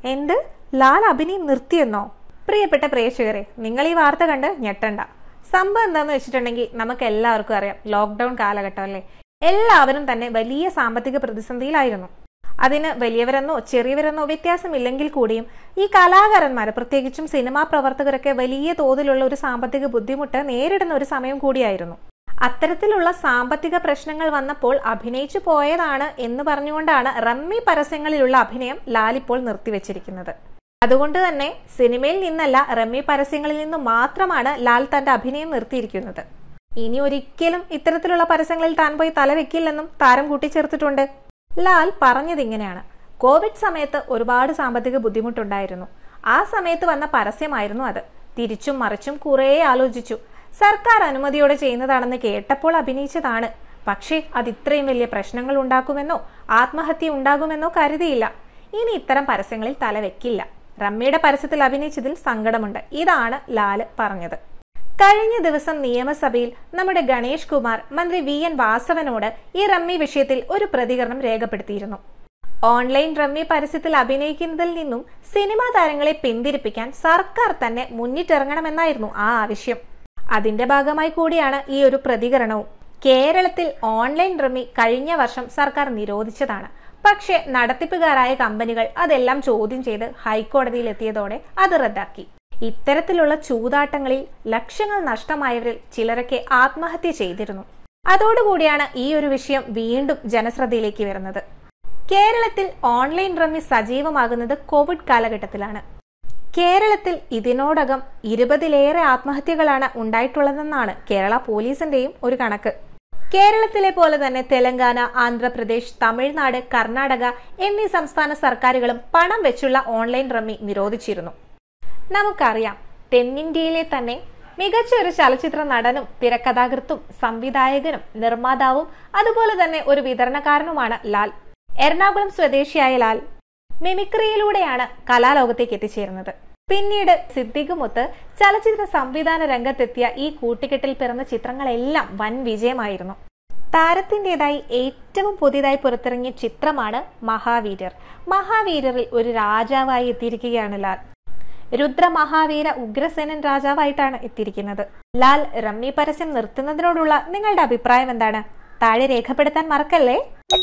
എന്ത്, ലാൽ അഭിനയം നിർത്തിയെന്നോ? പ്രിയപ്പെട്ട പ്രേക്ഷകരെ, നിങ്ങൾ ഈ വാർത്ത കണ്ട് ഞെട്ടണ്ട. സംഭവം എന്താന്ന് വെച്ചിട്ടുണ്ടെങ്കിൽ നമുക്ക് എല്ലാവർക്കും അറിയാം, ലോക്ക്ഡൌൺ കാലഘട്ടം അല്ലേ. എല്ലാവരും തന്നെ വലിയ സാമ്പത്തിക പ്രതിസന്ധിയിലായിരുന്നു. അതിന് വലിയവരെന്നോ ചെറിയവരെന്നോ വ്യത്യാസമില്ലെങ്കിൽ കൂടിയും ഈ കലാകാരന്മാർ, പ്രത്യേകിച്ചും സിനിമാ പ്രവർത്തകരൊക്കെ വലിയ തോതിലുള്ള ഒരു സാമ്പത്തിക ബുദ്ധിമുട്ട് നേരിടുന്ന ഒരു സമയം കൂടിയായിരുന്നു. അത്തരത്തിലുള്ള സാമ്പത്തിക പ്രശ്നങ്ങൾ വന്നപ്പോൾ അഭിനയിച്ചു പോയതാണ് എന്ന് പറഞ്ഞുകൊണ്ടാണ് റമ്മി പരസ്യങ്ങളിലുള്ള അഭിനയം ലാൽ ഇപ്പോൾ നിർത്തിവെച്ചിരിക്കുന്നത്. അതുകൊണ്ട് തന്നെ സിനിമയിൽ നിന്നല്ല, റമ്മി പരസ്യങ്ങളിൽ നിന്നും മാത്രമാണ് ലാൽ തന്റെ അഭിനയം നിർത്തിയിരിക്കുന്നത്. ഇനി ഒരിക്കലും ഇത്തരത്തിലുള്ള പരസ്യങ്ങളിൽ താൻ പോയി തലവെക്കില്ലെന്നും താരം കൂട്ടിച്ചേർത്തിട്ടുണ്ട്. ലാൽ പറഞ്ഞത് ഇങ്ങനെയാണ്: കോവിഡ് സമയത്ത് ഒരുപാട് സാമ്പത്തിക ബുദ്ധിമുട്ടുണ്ടായിരുന്നു. ആ സമയത്ത് വന്ന പരസ്യമായിരുന്നു അത്. തിരിച്ചും മറിച്ചും കുറേ ആലോചിച്ചു. സർക്കാർ അനുമതിയോടെ ചെയ്യുന്നതാണെന്ന് കേട്ടപ്പോൾ അഭിനയിച്ചതാണ്. പക്ഷേ അത് ഇത്രയും വലിയ പ്രശ്നങ്ങൾ ഉണ്ടാക്കുമെന്നോ ആത്മഹത്യ ഉണ്ടാകുമെന്നോ കരുതിയില്ല. ഇനി ഇത്തരം പരസ്യങ്ങളിൽ തലവെക്കില്ല. റമ്മിയുടെ പരസ്യത്തിൽ അഭിനയിച്ചതിൽ സങ്കടമുണ്ട്. ഇതാണ് ലാല് പറഞ്ഞത്. കഴിഞ്ഞ ദിവസം നിയമസഭയിൽ നമ്മുടെ ഗണേഷ് കുമാർ മന്ത്രി VN വാസവനോട് ഈ റമ്മി വിഷയത്തിൽ ഒരു പ്രതികരണം രേഖപ്പെടുത്തിയിരുന്നു. ഓൺലൈൻ റമ്മി പരസ്യത്തിൽ അഭിനയിക്കുന്നതിൽ നിന്നും സിനിമാ താരങ്ങളെ പിന്തിരിപ്പിക്കാൻ സർക്കാർ തന്നെ മുന്നിട്ടിറങ്ങണമെന്നായിരുന്നു ആ ആവശ്യം. അതിന്റെ ഭാഗമായി കൂടിയാണ് ഈ ഒരു പ്രതികരണവും. കേരളത്തിൽ ഓൺലൈൻ റമ്മി കഴിഞ്ഞ വർഷം സർക്കാർ നിരോധിച്ചതാണ്. പക്ഷെ നടത്തിപ്പുകാരായ കമ്പനികൾ അതെല്ലാം ചോദ്യം ചെയ്ത് ഹൈക്കോടതിയിൽ എത്തിയതോടെ അത് റദ്ദാക്കി. ഇത്തരത്തിലുള്ള ചൂതാട്ടങ്ങളിൽ ലക്ഷങ്ങൾ നഷ്ടമായവരിൽ ചിലരൊക്കെ ആത്മഹത്യ ചെയ്തിരുന്നു. അതോടുകൂടിയാണ് ഈ ഒരു വിഷയം വീണ്ടും ജനശ്രദ്ധയിലേക്ക് വരുന്നത്. കേരളത്തിൽ ഓൺലൈൻ റമ്മി സജീവമാകുന്നത് കോവിഡ് കാലഘട്ടത്തിലാണ്. കേരളത്തിൽ ഇതിനോടകം 20-ലേറെ ആത്മഹത്യകളാണ് ഉണ്ടായിട്ടുള്ളതെന്നാണ് കേരള പോലീസിന്റെയും ഒരു കണക്ക്. കേരളത്തിലെ പോലെ തന്നെ തെലങ്കാന, ആന്ധ്രാപ്രദേശ്, തമിഴ്നാട്, കർണാടക എന്നീ സംസ്ഥാന സർക്കാരുകളും പണം വെച്ചുള്ള ഓൺലൈൻ റമ്മി നിരോധിച്ചിരുന്നു. നമുക്കറിയാം, തെന്നിന്ത്യയിലെ തന്നെ മികച്ച ഒരു ചലച്ചിത്ര നടനും തിരക്കഥാകൃത്തും സംവിധായകനും നിർമ്മാതാവും അതുപോലെ തന്നെ ഒരു വിതരണക്കാരനുമാണ് ലാൽ. എറണാകുളം സ്വദേശിയായ ലാൽ മിമിക്രിയിലൂടെയാണ് കലാലോകത്തേക്ക് എത്തിച്ചേരുന്നത്. പിന്നീട് സിദ്ദിഖുമൊത്ത് ചലച്ചിത്ര സംവിധാന രംഗത്തെത്തിയ ഈ കൂട്ടുകെട്ടിൽ പിറന്ന ചിത്രങ്ങളെല്ലാം വൻ വിജയമായിരുന്നു. താരത്തിൻ്റെതായി ഏറ്റവും പുതിയതായി പുറത്തിറങ്ങിയ ചിത്രമാണ് മഹാവീരർ. മഹാവീരറിൽ ഒരു രാജാവായി എത്തിയിരിക്കുകയാണ് ലാൽ. രുദ്ര മഹാവീര ഉഗ്രസേനൻ രാജാവായിട്ടാണ് എത്തിയിരിക്കുന്നത്. ലാൽ റമ്മി പരസ്യം നിർത്തുന്നതിനോടുള്ള നിങ്ങളുടെ അഭിപ്രായം എന്താണ്? താഴെ രേഖപ്പെടുത്താൻ മറക്കല്ലേ.